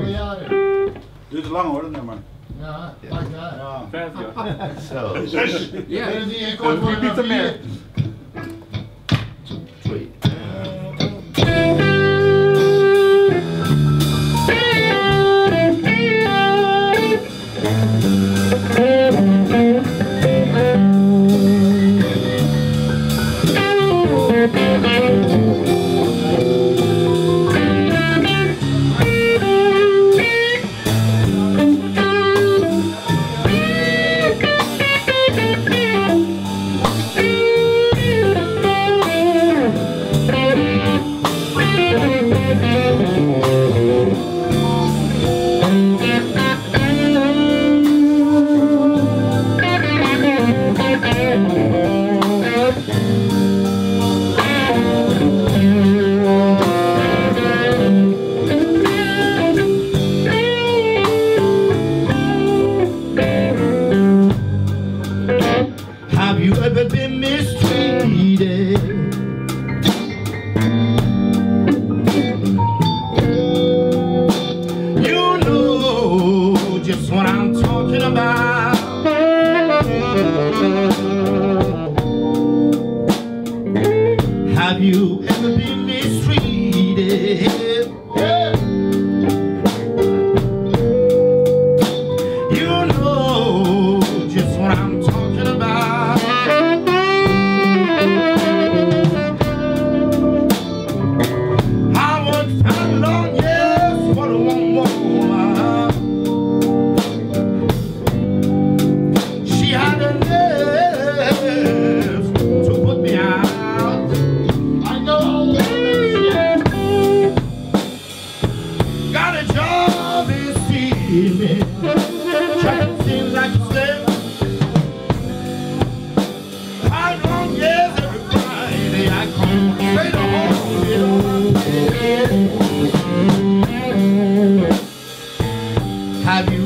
Duurt te lang hoor, dat nummer. Ja, like that. Ja. Vet joh. Zo. Ja. En die ik kort worden Niet te meer. Have you ever been mistreated? You know just what I'm talking about. Have you ever been mistreated? You know just what I'm talking about. I worked 5 long years for the one woman. She had the nerve to put me out. I know. Got a job in steaming. Trying seems like a slave. 5 long years every Friday I come straight home, you know. Have you